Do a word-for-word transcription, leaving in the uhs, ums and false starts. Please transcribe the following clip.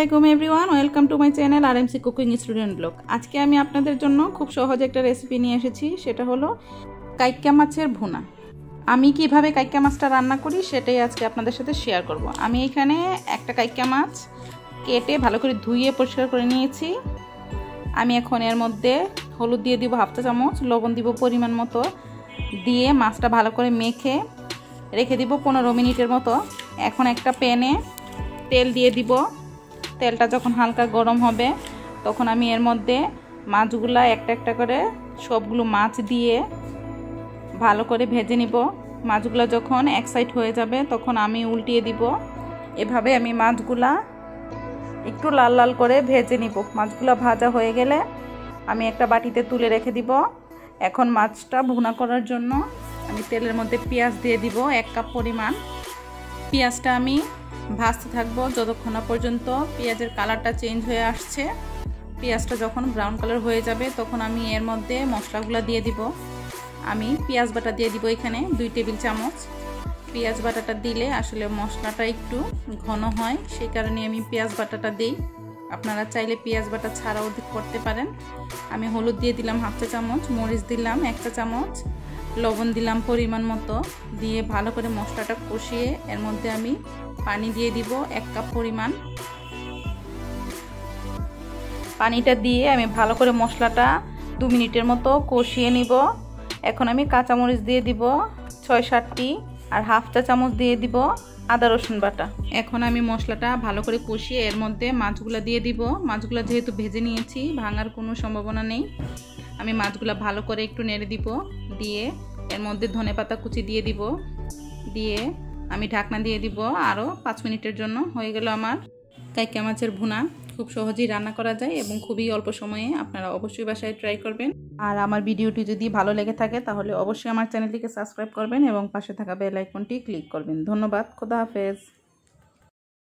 আলাইকুম everyone, welcome to my channel RMC cooking student blog. আজকে আমি আপনাদের জন্য খুব সহজ একটা রেসিপি নিয়ে এসেছি, সেটা হলো কাইক্কা মাছের ভুনা। আমি কিভাবে কাইক্কা মাছটা রান্না করি সেটাই আজকে আপনাদের সাথে শেয়ার করব। আমি এখানে একটা কাইক্কা মাছ কেটে ভালো করে ধুয়ে পরিষ্কার করে নিয়েছি। আমি এখন এর মধ্যে হলুদ দিয়ে দিব হাফ চা চামচ, লবণ দিব পরিমাণ মতো, দিয়ে মাছটা ভালো করে মেখে রেখে দিব পনেরো মিনিটের মতো। এখন একটা প্যানে তেল দিয়ে দিব। তেলটা যখন হালকা গরম হবে তখন আমি এর মধ্যে মাছগুলা একটা একটা করে সবগুলো মাছ দিয়ে ভালো করে ভেজে নিব। মাছগুলো যখন এক সাইড হয়ে যাবে তখন আমি উল্টিয়ে দিব। এভাবে আমি মাছগুলা একটু লাল লাল করে ভেজে নিব। মাছগুলা ভাজা হয়ে গেলে আমি একটা বাটিতে তুলে রেখে দিব। এখন মাছটা ভুনা করার জন্য আমি তেলের মধ্যে পেঁয়াজ দিয়ে দিব এক কাপ পরিমাণ। পেঁয়াজটা আমি ভাজতে থাকবো যতক্ষণ না পর্যন্ত পেঁয়াজের কালারটা চেঞ্জ হয়ে আসছে। পেঁয়াজটা যখন ব্রাউন কালার হয়ে যাবে তখন আমি এর মধ্যে মশলাগুলো দিয়ে দিব। আমি পেঁয়াজ বাটা দিয়ে দিব এখানে দুই টেবিল চামচ। পেঁয়াজ বাটাটা দিলে আসলে মশলাটা একটু ঘন হয়, সেই কারণে আমি পেঁয়াজ বাটাটা দিই। আপনারা চাইলে পেঁয়াজ বাটা ছাড়াও করতে পারেন। আমি হলুদ দিয়ে দিলাম হাফ চা চামচ, মরিচ দিলাম এক চা চামচ, লবণ দিলাম পরিমাণ মতো, দিয়ে ভালো করে মশলাটা কষিয়ে এর মধ্যে আমি পানি দিয়ে দিব এক কাপ পরিমাণ। পানিটা দিয়ে আমি ভালো করে মশলাটা দু মিনিটের মতো কষিয়ে নিব। এখন আমি কাঁচামরিচ দিয়ে দিব ছয় সাতটি, আর হাফ চা চামচ দিয়ে দিব আদা রসুন বাটা। এখন আমি মশলাটা ভালো করে কষিয়ে এর মধ্যে মাছগুলো দিয়ে দিব। মাছগুলো যেহেতু ভেজে নিয়েছি, ভাঙার কোনো সম্ভাবনা নেই। আমি মাছগুলো ভালো করে একটু নেড়ে দিব, দিয়ে এর মধ্যে ধনেপাতা কুচি দিয়ে দিব, দিয়ে আমি ঢাকনা দিয়ে দিব আরও পাঁচ মিনিটের জন্য। হয়ে গেল আমার কাইক্কা মাছের ভুনা। খুব সহজেই রান্না করা যায় এবং খুবই অল্প সময়ে। আপনারা অবশ্যই বাসায় ট্রাই করবেন। আর আমার ভিডিওটি যদি ভালো লেগে থাকে তাহলে অবশ্যই আমার চ্যানেলটিকে সাবস্ক্রাইব করবেন এবং পাশে থাকা বেল আইকনটি ক্লিক করবেন। ধন্যবাদ। খোদা হাফেজ।